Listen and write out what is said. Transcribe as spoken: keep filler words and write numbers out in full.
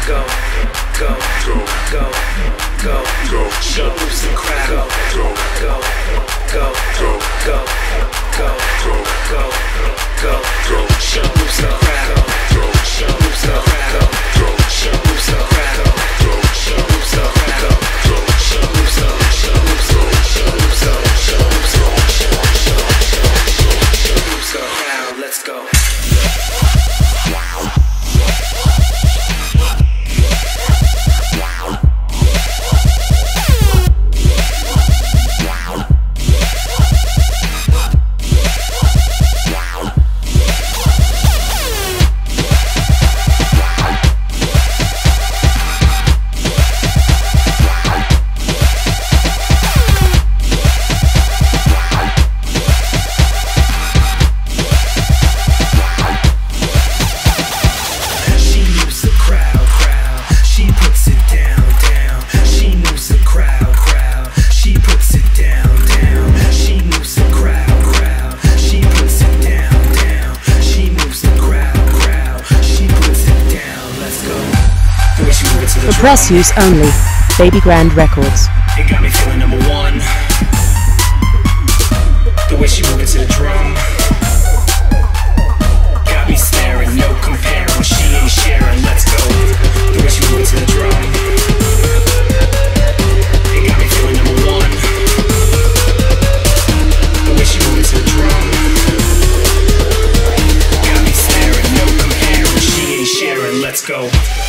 go, go, go, go, go, show moves the crowd. Go, go, go, go, go, go, go, go, go, go, show moves the crowd. Go, show moves the crowd. Go, show moves the crowd. Go, show moves the crowd. Go, show moves the, show moves the, show moves the, show moves the, show, show, show, show moves the crowd. Let's go. For press use only, Babygrande Records. It got me feeling number one. The way she moved it to the drum got me staring, no comparing. She ain't sharing, let's go. The way she moved it to the drum, it got me feeling number one. The way she moved it to the drum got me staring, no comparing. She ain't sharing, let's go.